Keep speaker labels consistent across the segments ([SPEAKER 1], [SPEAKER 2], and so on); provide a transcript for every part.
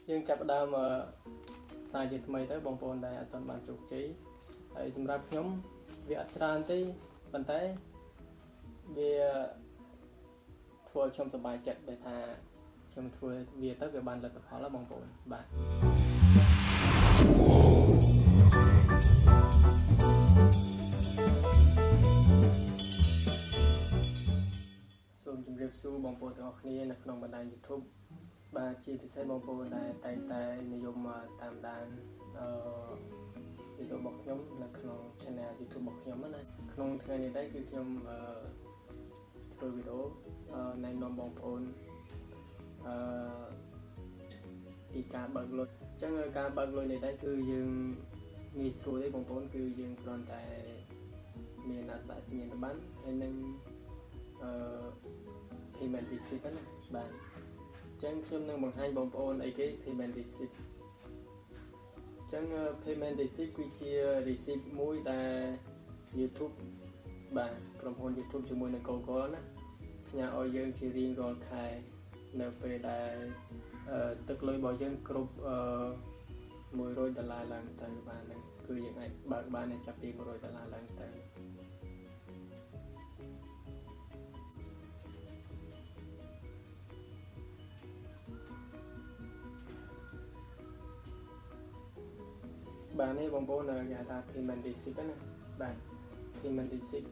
[SPEAKER 1] យើងចាប់ដើមសារជាថ្មីទៅបងប្អូនដែលអត់ទាន់បានជោគជ័យហើយសម្រាប់ខ្ញុំវាអត់ច្រើនទេប៉ុន្តែវាធ្វើឲ្យខ្ញុំសប្បាយចិត្តដែលថាខ្ញុំធ្វើវាទៅវាបានលទ្ធផលហើយបងប្អូនបាទសូមជម្រាបសួរបងប្អូនទាំងអស់គ្នានៅក្នុងបណ្ដាញ YouTube បាទជាពិសេសបងប្អូនដែលតែងតែនិយមតាមដានវីដេអូរបស់ខ្ញុំនៅក្នុង Channel YouTube របស់ខ្ញុំណាក្នុងថ្ងៃនេះដែរគឺខ្ញុំធ្វើវីដេអូណែនាំបងប្អូនពីការបើកលុយអញ្ចឹងការបើកលុយនេះដែរគឺយើងងាយស្រួលទេបងប្អូនគឺយើងគ្រាន់តែមានអត្តសញ្ញាណប័ណ្ណហើយនឹងpayment receipt ណាបាទអញ្ចឹងខ្ញុំនឹងបង្ហាញបងប្អូនអីគេ payment receipt អញ្ចឹង payment receipt គឺជា receipt មួយដែល YouTube បាទក្រុមហ៊ុន YouTube ជាមួយនឹង Google ណាផ្ញើឲ្យយើងជារៀងរាល់ខែនៅពេលដែលទឹកលុយរបស់យើងគ្រប់$100ឡើងទៅបាទហ្នឹងគឺយើងអាចបើកបានចាប់ពី$100ឡើងទៅបាទនេះបងប្អូនគេហៅថា payment receipt ណាបាទ payment receipt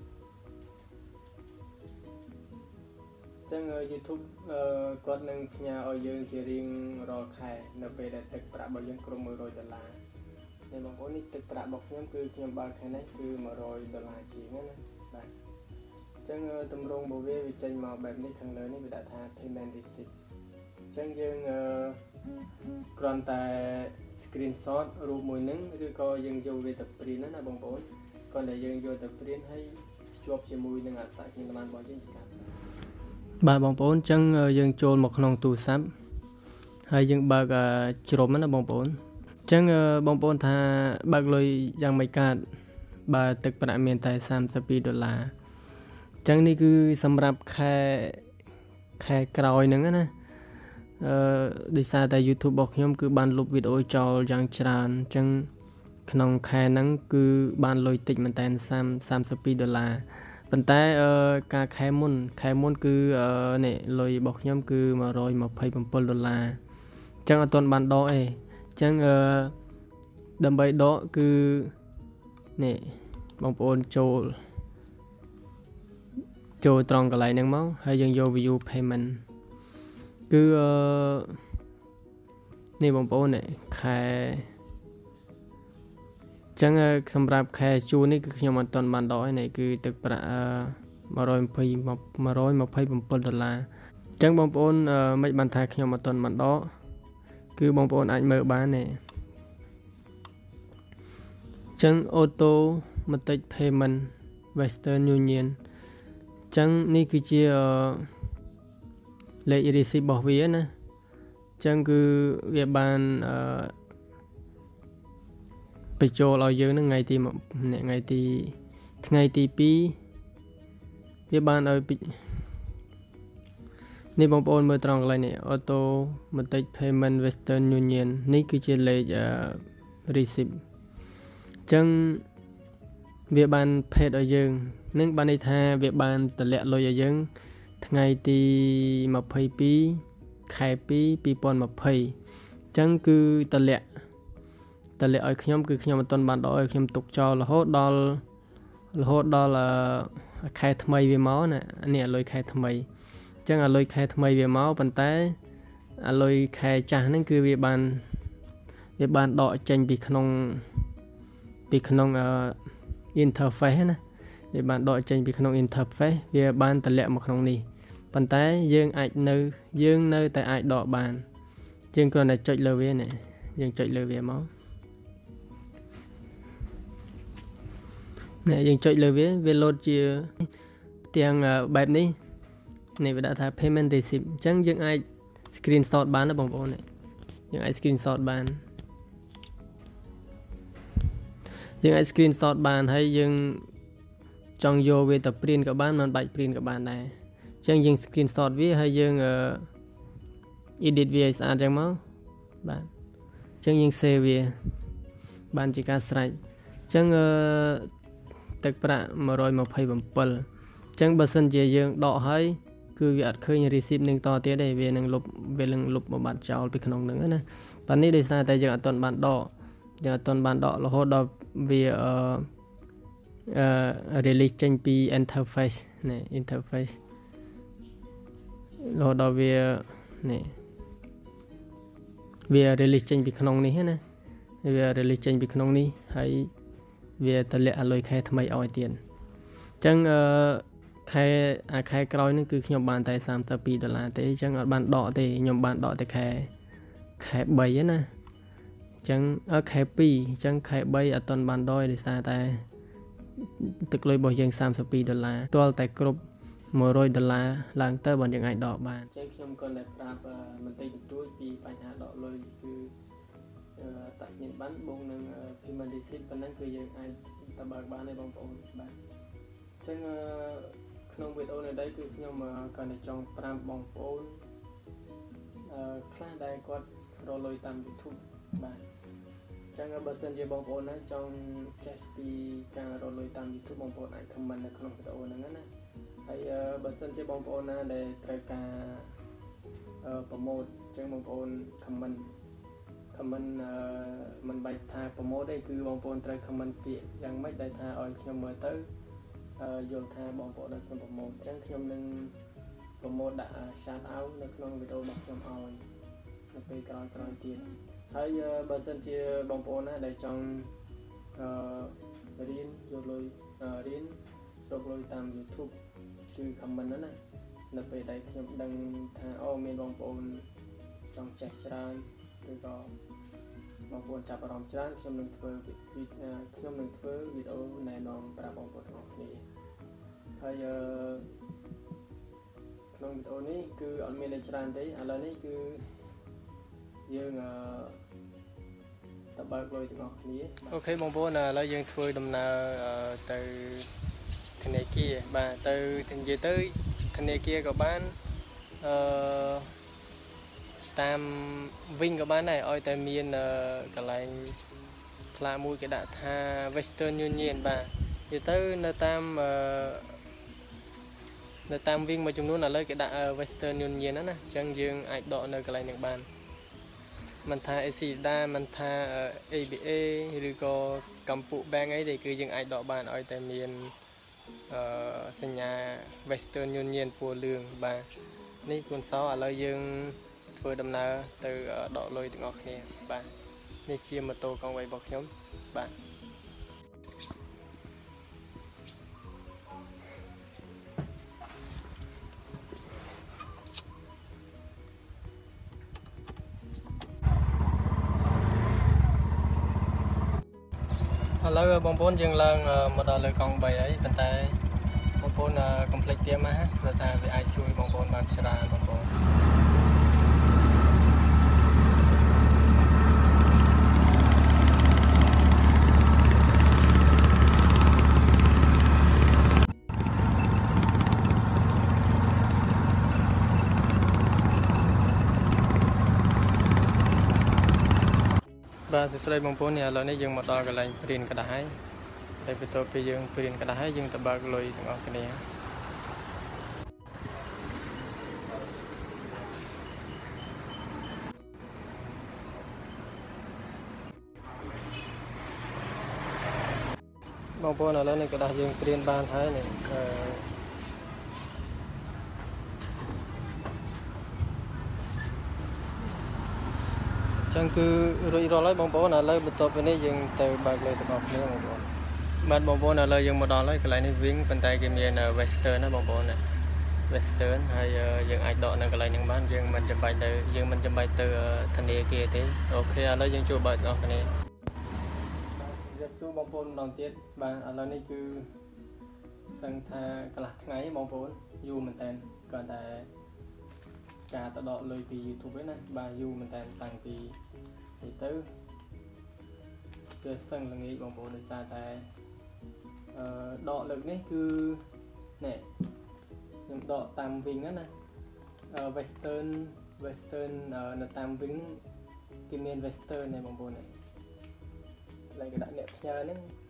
[SPEAKER 1] អញ្ចឹង YouTube គាត់នឹងផ្ញើឲ្យយើងជារៀងរាល់ខែនៅពេលដែលទឹកប្រាក់របស់យើងគ្រប់$100នេះបងប្អូននេះទឹកប្រាក់របស់ខ្ញុំគឺខ្ញុំបើកខែនេះគឺ$100ជាងណាបាទអញ្ចឹងតម្រងរបស់វាចេញមកបែបនេះខាងលើនេះវាដាក់ថា payment receipt អញ្ចឹងយើងគ្រាន់តែ screenshot រូបមួយហ្នឹងឬក៏យើងយកវាទៅ print ណាបងប្អូនគ្រាន់តែយើងយកទៅ print ហើយភ្ជាប់ជាមួយនឹងអត្តសញ្ញាណប័ណ្ណរបស់យើងជាការបាទបងប្អូនអញ្ចឹងយើងចូលមកក្នុងទូរស័ព្ទហើយយើងបើកជ្រុំណាបងប្អូនអញ្ចឹងបងប្អូនថាបើកលុយយ៉ាងម៉េចកើតបើទឹកប្រាក់មានតែ$32អញ្ចឹងនេះគឺសម្រាប់ខែក្រោយហ្នឹងណាដោយសារតែ YouTube របស់ខ្ញុំគឺបានលុបវីដេអូចោលយ៉ាងច្រើនអញ្ចឹងក្នុងខែហ្នឹងគឺបានលុយតិចមែនតើ$32ប៉ុន្តែការខែមុនគឺនេះលុយរបស់ខ្ញុំគឺ$127អញ្ចឹងអត់ទាន់បានដកទេអញ្ចឹងដើម្បីដកគឺនេះបងប្អូនចូលត្រង់កន្លែងហ្នឹងមកហើយយើងយក view payment គឺនេះបងប្អូននេះខែអញ្ចឹងសម្រាប់ខែជូននេះគឺខ្ញុំអត់ទាន់បានដកឯនេះគឺទឹកប្រាក់$127អញ្ចឹងបងប្អូនមិនបានថាខ្ញុំអត់ទាន់បានដកគឺបងប្អូនអាចមើលបានទេអញ្ចឹង automatic payment Western Union អញ្ចឹងនេះគឺជាលេខ receipt របស់វាណាអញ្ចឹងគឺវាបានបញ្ចូលឲ្យយើងនឹងថ្ងៃទី2វាបានឲ្យនេះបងប្អូនមើលត្រង់កន្លែងនេះ automatic payment Western Union នេះគឺជាលេខreceipt អញ្ចឹងវាបានផេតឲ្យយើងនឹងបានន័យថាវាបានតម្លាក់លុយឲ្យយើងថ្ងៃទី22ខែ2 2020អញ្ចឹងគឺតម្លាក់ឲ្យខ្ញុំគឺខ្ញុំអត់ទាន់បានដកឲ្យខ្ញុំទុកចោលរហូតដល់ខែថ្មីវាមកណានេះអាលុយខែថ្មីអញ្ចឹងអាលុយខែថ្មីវាមកប៉ុន្តែអាលុយខែចាស់ហ្នឹងគឺវាបានដកចេញពីក្នុង interface ណាវាបានដកចេញពីក្នុង interface វាបានតម្លាក់មកក្នុងនេះប៉ុន្តែយើងនៅតែអាចដកបានយើងគ្រាន់តែចុចលើវានេះយើងចុចលើវាមកនេះយើងចុចលើវាលោតជាទាំងបែបនេះនេះវាដាក់ថា payment receipt អញ្ចឹងយើងអាច screenshot បានណាបងប្អូនយើងអាច screenshot បានហើយយើងចង់យកវាទៅ print ក៏បានមិនបាច់ print ក៏បានដែរអញ្ចឹងយើង screenshot វាហើយយើង edit វាឲ្យស្អាតចឹងមក bạn chẳng những xe về bạn chỉ cả sạch chẳng tịch bạ mà rồi một hay bấm bật chẳng bật sân dễ dàng đọ hay cứ việc khơi như receipt nâng to tiết để về nâng lục một bạn cháu bị khả năng nữa nè bạn này để xa tại giờ tuần bạn đọ giờ tuần bạn đọ là hốt đọ về release change pi interface này interface là đọ về này về release change pi khả năng này hết nè về release change pi khả năng này hay về tận lệ lôi khai tham ai ao tiền chẳng khai còi nó cứ nhom bàn tay sam ta pi $ទេចឹងអត់បានដកទេខ្ញុំបានដកតែខែ3ហ្នឹងណាចឹងខែ2ចឹងខែ3អត់ទាន់បានដកដោយសារតែទឹកលុយរបស់យើង$32ទាល់តែគ្រប់$100ឡើងទៅបានយើងអាចដកបានចឹងខ្ញុំក៏តែប្រាប់បន្តិចបន្តួចពីបញ្ហាដកលុយគឺតញ្ញាណប័ណ្ណបងនឹង payment receipt ប៉ុណ្ណឹងគឺយើងអាចទៅបើកបានទេបងប្អូនបាទចឹងក្នុងវីដេអូនេះដែរគឺខ្ញុំក៏នឹងចង់ប្រាប់បងប្អូនខ្លះដែលគាត់រកលុយតាម YouTube បាទចឹងបើសិនជាបងប្អូនណាចង់ចេះពីការរកលុយតាម YouTube បងប្អូនអាច comment នៅក្នុងវីដេអូហ្នឹងណាហើយបើសិនជាបងប្អូនណាដែលត្រូវការប្រម៉ូទចឹងបងប្អូន comment មិនបាច់ថាប្រម៉ូទទេគឺបងប្អូនត្រូវ comment ពាក្យយ៉ាងម៉េចដែលថាឲ្យខ្ញុំមើលទៅយល់ថាបងប្អូនដល់ខ្ញុំប្រម៉ូទអញ្ចឹងខ្ញុំនឹងប្រម៉ូទដាក់ shout out នៅក្នុងវីដេអូរបស់ខ្ញុំឲ្យនៅពេលក្រោយទៀតហើយបើសិនជាបងប្អូនណាដែលចង់រៀនយកលុយរៀនរកលុយតាម YouTube គឺ comment ណានៅពេលដែលខ្ញុំដឹងថាមានបងប្អូនចង់ចេះច្រើនឬក៏បងប្អូនចាប់អារម្មណ៍ច្រើនខ្ញុំនឹងធ្វើវីដេអូណែនាំប្រាប់បងប្អូនទាំងអស់គ្នាហើយក្នុងវីដេអូនេះគឺអត់មានអីច្រើនទេឥឡូវនេះគឺយើងតបើកលុយទាំងអស់គ្នាអូខេបងប្អូនឥឡូវយើងធ្វើដំណើរទៅធនាគារបាទទៅនិយាយទៅធនាគារក៏បានតាមវិញក៏បានដែរឲ្យតែមានកន្លែងផ្លាកមួយគេដាក់ថា Western Union បាទនិយាយទៅនៅតាមវិញមួយចំនួនឥឡូវគេដាក់ Western Union ណាអញ្ចឹងយើងអាចដកនៅកន្លែងនេះបានមិនថា ACDA មិនថា ABA ឬក៏កម្ពុជា Bank អីទេគឺយើងអាចដកបានឲ្យតែមានសញ្ញា Western Union ពណ៌លឿងបាទនេះគុណសោឥឡូវយើងធ្វើដំណើរទៅដកលុយទាំងអស់គ្នាបាទនេះជាម៉ូតូកង់វៃរបស់ខ្ញុំបាទឥឡូវបងប្អូនយើងឡើងមកដល់លើកង់3ហើយប៉ុន្តែបងប្អូនកុំភ្លេចទៀមណាព្រោះថាវាអាចជួយបងប្អូនបានច្រើនបងប្អូនបាទសួស្តីបងប្អូនឥឡូវនេះយើងមកដល់កន្លែងព្រានក្តារហើយតែបន្ទាប់ពីយើងព្រានក្តារហើយយើងទៅបើកលុយទាំងអស់គ្នាបងប្អូនឥឡូវនេះក្តារយើងព្រានបានហើយនេះចឹងគឺរួចរាល់ហើយបងប្អូនឥឡូវបន្ទាប់ពីនេះយើងទៅបើកលុយទាំងអស់គ្នាបងប្អូនបាទបងប្អូនឥឡូវយើងមកដល់ហើយកន្លែងនេះវិញប៉ុន្តែគេមាន Western ណាបងប្អូនណា Western ហើយយើងអាចដកនៅកន្លែងហ្នឹងបានយើងមិនចាំបាច់ទៅធនាគារទេអូខេឥឡូវយើងជួបបើកទាំងអស់គ្នាបាទជម្រាបសួរបងប្អូនម្ដងទៀតបាទឥឡូវនេះគឺសឹងថាកន្លះថ្ងៃបងប្អូនយូរមែនតើគាត់តែការទៅដកលុយពី YouTube ហ្នឹងណាបាទយូរមែនតើតាំងពីនេះទៅគឺសឹងល្ងាចបងប្អូនដោយសារតែដកលើកនេះគឺនេះខ្ញុំដកតាមវិញណាWestern នៅតាមវិញគេមាន Western này បងប្អូនnày lại cái đạiអ្នកផ្ញើហ្នឹង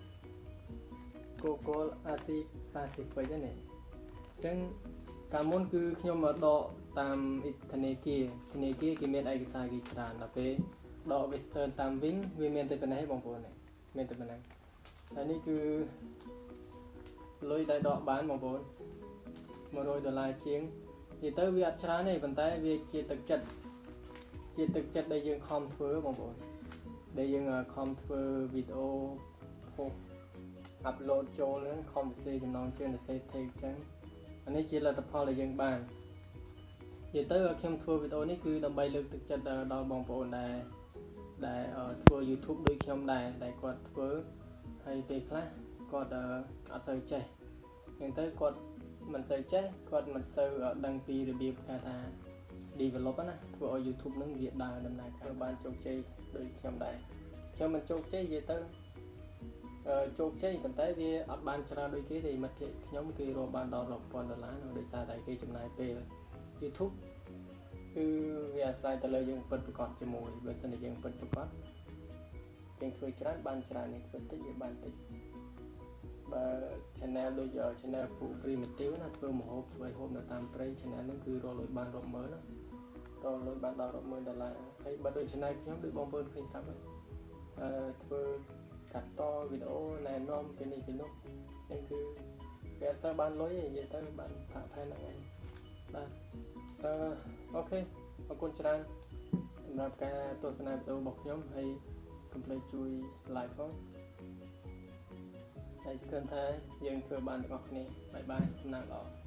[SPEAKER 1] Google Asia Pacific ហ្នឹងនេះអញ្ចឹងកាលមុនគឺខ្ញុំមកដកតាមធនាគារគេមានឯកសារគេច្រើនដល់ពេលដក Western តាមវិញវាមានតែប៉ុណ្ណេះបងប្អូននេះមានតែប៉ុណ្ណឹងហើយនេះគឺលុយដែលដកបានបងប្អូន$100ជាងនិយាយទៅវាអត់ច្រើនទេប៉ុន្តែវាជាទឹកចិត្តដែលយើងខំធ្វើបងប្អូនដែលយើងខំធ្វើវីដេអូផុស upload ចូលហ្នឹងខំសរសេរចំណងជើងសរសេរ text អញ្ចឹងអានេះជាលទ្ធផលដែលយើងបាននិយាយទៅខ្ញុំធ្វើវីដេអូនេះគឺដើម្បីលើកទឹកចិត្តដល់បងប្អូនដែលធ្វើ YouTube ដូចខ្ញុំដែលគាត់ធ្វើហើយពេលខ្លះគាត់អត់សូវចេះអញ្ចឹងទៅគាត់មិនសូវចេះគាត់មិនសូវដឹងពីរបៀបគេថា develop ណាធ្វើឲ្យ YouTube នឹងវាដើរដំណើរការបានជោគជ័យដូចខ្ញុំដែរខ្ញុំមិនជោគជ័យនិយាយទៅជោគជ័យប៉ុន្តែវាអត់បានច្រើនដូចគេទេមិត្តភក្តិខ្ញុំគេរកបានដល់$10,000នោះដោយសារតែគេចំណាយពេល YouTube គឺវាអាស្រ័យទៅលើយើងពិតប្រាកដជាមួយបើសិនជាយើងពិតប្រាកដយើងធ្វើច្រើនបានច្រើនយើងធ្វើតិចវាបានតិចបើ channel ដូច channel ពូ primitive ណាធ្វើម្ហូបធ្វើហូបនៅតាមព្រៃ channel ហ្នឹងគឺរកលុយបានរាប់ម៉ឺនណារកលុយបានដល់$10,000ហើយបើដូច channel ខ្ញុំដូចបងប្អូនឃើញថាធ្វើកាត់តវីដេអូណែនាំពីនេះពីនោះហ្នឹងគឺវាអត់សូវបានលុយទេនិយាយទៅបានផាកផែនហ្នឹងឯងបាទអូខេអរគុណច្រើនសម្រាប់ការទស្សនាវីដេអូរបស់ខ្ញុំហើយកុំភ្លេចជួយ like ផងហើយស្គាល់ថាយើងធ្វើបានទាំងអស់គ្នាបាយបាយសំណាងល្អ